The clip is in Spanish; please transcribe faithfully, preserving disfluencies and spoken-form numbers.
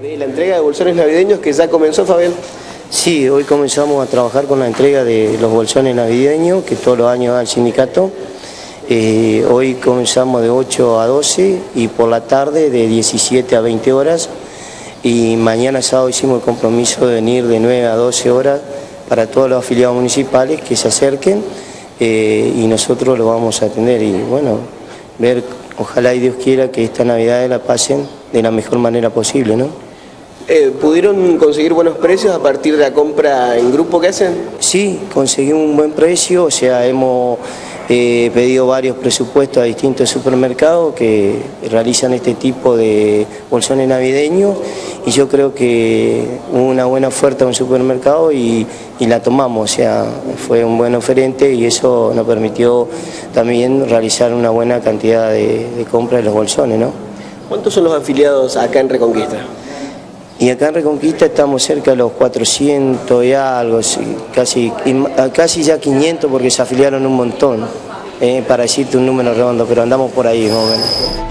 Eh, la entrega de bolsones navideños que ya comenzó, Fabián. Sí, hoy comenzamos a trabajar con la entrega de los bolsones navideños que todos los años da el sindicato. Eh, hoy comenzamos de ocho a doce y por la tarde de diecisiete a veinte horas, y mañana sábado hicimos el compromiso de venir de nueve a doce horas para todos los afiliados municipales que se acerquen, eh, y nosotros lo vamos a atender y bueno, ver, ojalá y Dios quiera que esta Navidad la pasen de la mejor manera posible, ¿no? Eh, ¿Pudieron conseguir buenos precios a partir de la compra en grupo que hacen? Sí, conseguimos un buen precio, o sea, hemos eh, pedido varios presupuestos a distintos supermercados que realizan este tipo de bolsones navideños, y yo creo que hubo una buena oferta en un supermercado y, y la tomamos, o sea, fue un buen oferente y eso nos permitió también realizar una buena cantidad de, de compra de los bolsones, ¿no? ¿Cuántos son los afiliados acá en Reconquista? Y acá en Reconquista estamos cerca de los cuatrocientos y algo, casi, casi ya quinientos porque se afiliaron un montón, eh, para decirte un número redondo, pero andamos por ahí más o menos.